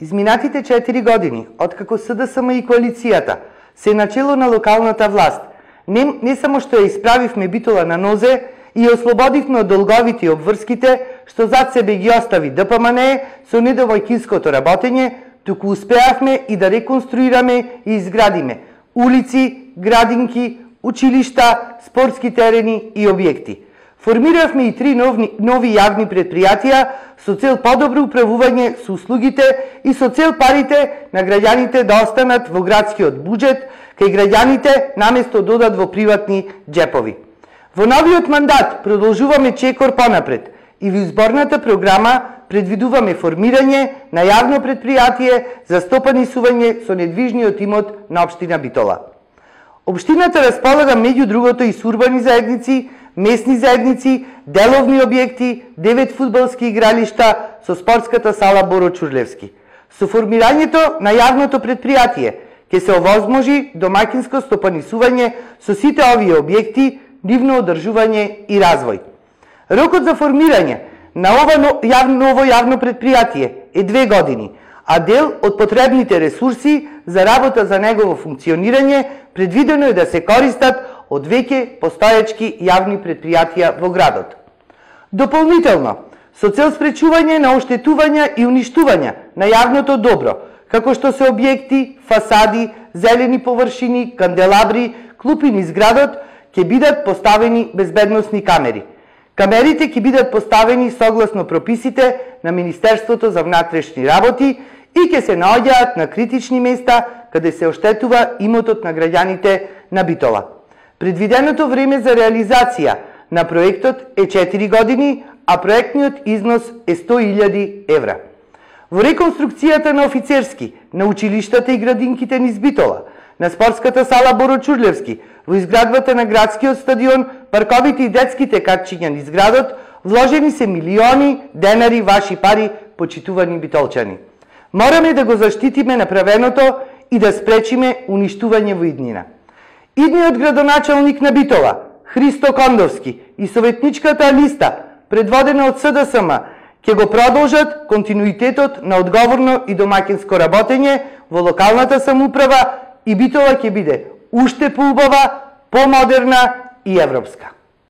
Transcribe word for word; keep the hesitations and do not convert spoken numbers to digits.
Изминатите четири години, откако СДСМ и коалицијата се начело на локалната власт, не, не само што ја исправивме Битола на нозе и ја ослободивме од долговите и обврските, што зад себе ги остави ДПМН со недомаќинското работење, туку успеавме и да реконструираме и изградиме улици, градинки, училишта, спортски терени и објекти. Формиравме и три нови, нови јавни предпријатија со цел подобро управување со услугите и со цел парите на граѓаните да останат во градскиот буџет, кај граѓаните наместо да одат во приватни џепови. Во новиот мандат продолжуваме чекор понапред и во изборната програма предвидуваме формирање на јавно предпријатие за стопанисување со недвижниот имот на општина Битола. Општината располага меѓу другото и с урбани заедници, местни заедници, деловни објекти, девет фудбалски игралишта со спортската сала Боро Чурлевски. Со формирањето на јавното предпријатие ќе се овозможи домаќинско стопанисување со сите овие објекти, нивно одржување и развој. Рокот за формирање на ова ново јавно предпријатие е две години, а дел од потребните ресурси за работа за негово функционирање предвидено е да се користат од веќе постоечки јавни предпријатија во градот. Дополнително, со цел спречување на оштетувања и уништувања на јавното добро, како што се објекти, фасади, зелени површини, канделабри, клупи низ градот, ќе бидат поставени безбедносни камери. Камерите ќе бидат поставени согласно прописите на Министерството за внатрешни работи и ќе се наоѓаат на критични места каде се оштетува имотот на граѓаните на Битола. Предвиденото време за реализација на проектот е четири години, а проектниот износ е сто илјади евра. Во реконструкцијата на офицерски, на училиштата и градинките низ Битола, на спортската сала Боро Чурлевски, во изградбата на градскиот стадион, парковите и детските катчиња низ градот, вложени се милиони денари ваши пари, почитувани битолчани. Мораме да го заштитиме направеното и да спречиме уништување во иднина. Идниот градоначалник на Битола, Христо Кондовски, и советничката листа, предводена од СДСМ, ќе го продолжат континуитетот на одговорно и домаќинско работење во локалната самоуправа и Битола ќе биде уште поубава, помодерна и европска.